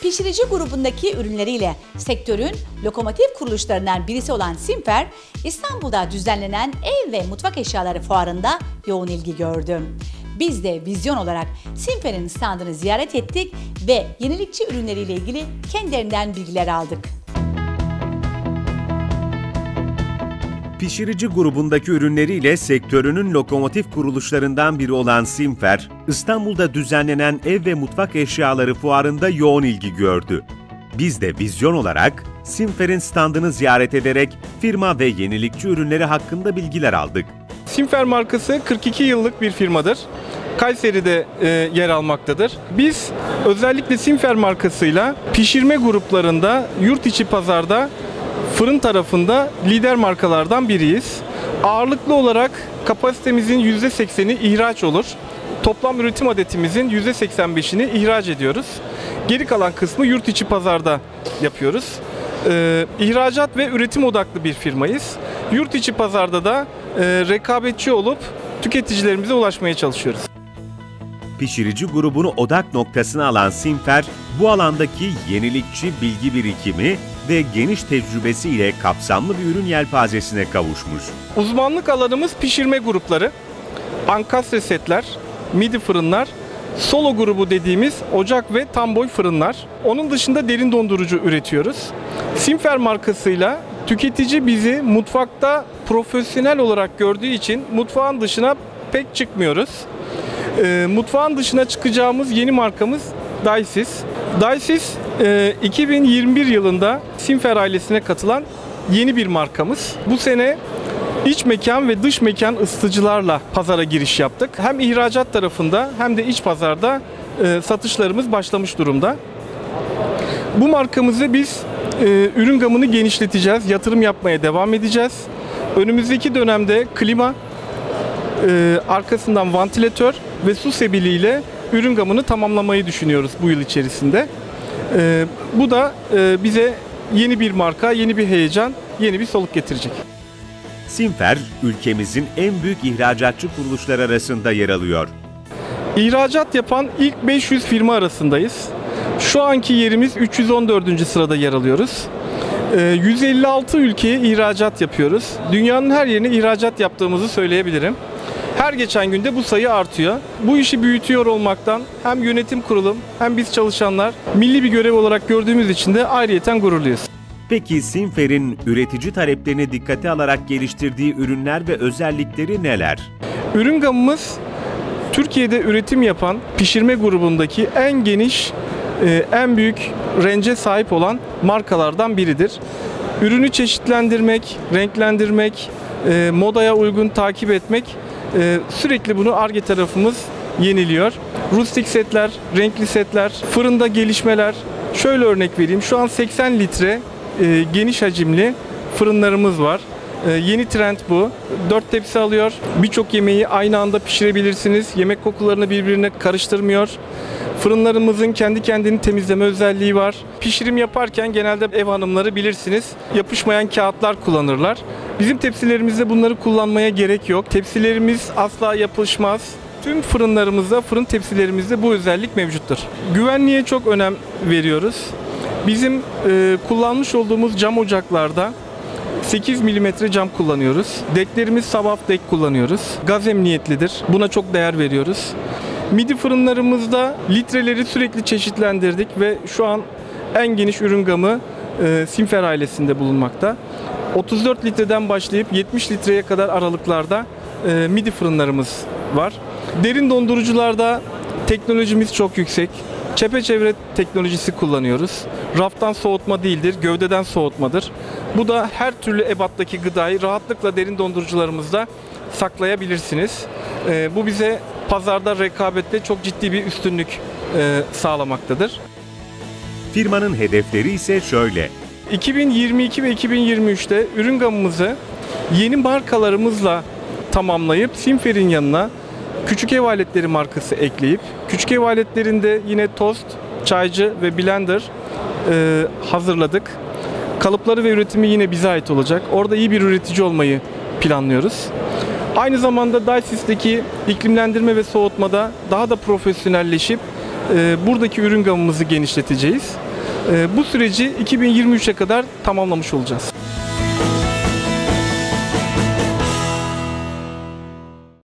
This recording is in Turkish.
Pişirici grubundaki ürünleriyle sektörün lokomotif kuruluşlarından birisi olan Simfer, İstanbul'da düzenlenen ev ve mutfak eşyaları fuarında yoğun ilgi gördü. Biz de vizyon olarak Simfer'in standını ziyaret ettik ve yenilikçi ürünleriyle ilgili kendilerinden bilgiler aldık. Pişirici grubundaki ürünleriyle sektörünün lokomotif kuruluşlarından biri olan Simfer, İstanbul'da düzenlenen ev ve mutfak eşyaları fuarında yoğun ilgi gördü. Biz de vizyon olarak Simfer'in standını ziyaret ederek firma ve yenilikçi ürünleri hakkında bilgiler aldık. Simfer markası 42 yıllık bir firmadır. Kayseri'de yer almaktadır. Biz özellikle Simfer markasıyla pişirme gruplarında yurt içi pazarda fırın tarafında lider markalardan biriyiz. Ağırlıklı olarak kapasitemizin %80'i ihraç olur. Toplam üretim adetimizin %85'ini ihraç ediyoruz. Geri kalan kısmı yurt içi pazarda yapıyoruz. İhracat ve üretim odaklı bir firmayız. Yurt içi pazarda da rekabetçi olup tüketicilerimize ulaşmaya çalışıyoruz. Pişirici grubunu odak noktasına alan Simfer, bu alandaki yenilikçi bilgi birikimi ve geniş tecrübesiyle kapsamlı bir ürün yelpazesine kavuşmuş. Uzmanlık alanımız pişirme grupları, ankastre setler, midi fırınlar, solo grubu dediğimiz ocak ve tam boy fırınlar. Onun dışında derin dondurucu üretiyoruz. Simfer markasıyla tüketici bizi mutfakta profesyonel olarak gördüğü için mutfağın dışına pek çıkmıyoruz. Mutfağın dışına çıkacağımız yeni markamız Daisis. Daisis 2021 yılında Simfer ailesine katılan yeni bir markamız. Bu sene iç mekan ve dış mekan ısıtıcılarla pazara giriş yaptık. Hem ihracat tarafında hem de iç pazarda satışlarımız başlamış durumda. Bu markamızı biz ürün gamını genişleteceğiz, yatırım yapmaya devam edeceğiz. Önümüzdeki dönemde klima, arkasından vantilatör ve su sebiliyle ürün gamını tamamlamayı düşünüyoruz bu yıl içerisinde. Bu da bize yeni bir marka, yeni bir heyecan, yeni bir soluk getirecek. Simfer, ülkemizin en büyük ihracatçı kuruluşlar arasında yer alıyor. İhracat yapan ilk 500 firma arasındayız. Şu anki yerimiz 314. sırada yer alıyoruz. 156 ülkeye ihracat yapıyoruz. Dünyanın her yerine ihracat yaptığımızı söyleyebilirim. Her geçen günde bu sayı artıyor. Bu işi büyütüyor olmaktan hem yönetim kurulum hem biz çalışanlar milli bir görev olarak gördüğümüz için de ayrıyeten gururluyuz. Peki Simfer'in üretici taleplerini dikkate alarak geliştirdiği ürünler ve özellikleri neler? Ürün gamımız Türkiye'de üretim yapan pişirme grubundaki en geniş, en büyük range'e sahip olan markalardan biridir. Ürünü çeşitlendirmek, renklendirmek, modaya uygun takip etmek, sürekli bunu Ar-Ge tarafımız yeniliyor. Rustik setler, renkli setler, fırında gelişmeler. Şöyle örnek vereyim. Şu an 80 litre geniş hacimli fırınlarımız var. Yeni trend bu. 4 tepsi alıyor. Birçok yemeği aynı anda pişirebilirsiniz. Yemek kokularını birbirine karıştırmıyor. Fırınlarımızın kendi kendini temizleme özelliği var. Pişirim yaparken genelde ev hanımları bilirsiniz, yapışmayan kağıtlar kullanırlar. Bizim tepsilerimizde bunları kullanmaya gerek yok. Tepsilerimiz asla yapışmaz. Tüm fırınlarımızda, fırın tepsilerimizde bu özellik mevcuttur. Güvenliğe çok önem veriyoruz. Bizim kullanmış olduğumuz cam ocaklarda 8 mm cam kullanıyoruz. Deklerimiz Sabaf dek kullanıyoruz. Gaz emniyetlidir. Buna çok değer veriyoruz. Midi fırınlarımızda litreleri sürekli çeşitlendirdik ve şu an en geniş ürün gamı Simfer ailesinde bulunmakta. 34 litreden başlayıp 70 litreye kadar aralıklarda midi fırınlarımız var. Derin dondurucularda teknolojimiz çok yüksek. Çepeçevre teknolojisi kullanıyoruz. Raftan soğutma değildir, gövdeden soğutmadır. Bu da her türlü ebattaki gıdayı rahatlıkla derin dondurucularımızda saklayabilirsiniz. Bu bize pazarda rekabette çok ciddi bir üstünlük sağlamaktadır. Firmanın hedefleri ise şöyle. 2022 ve 2023'te ürün gamımızı yeni markalarımızla tamamlayıp Simfer'in yanına küçük ev aletleri markası ekleyip küçük ev aletlerinde yine tost, çaycı ve blender hazırladık. Kalıpları ve üretimi yine bize ait olacak. Orada iyi bir üretici olmayı planlıyoruz. Aynı zamanda Daisis'teki iklimlendirme ve soğutmada daha da profesyonelleşip buradaki ürün gamımızı genişleteceğiz. Bu süreci 2023'e kadar tamamlamış olacağız.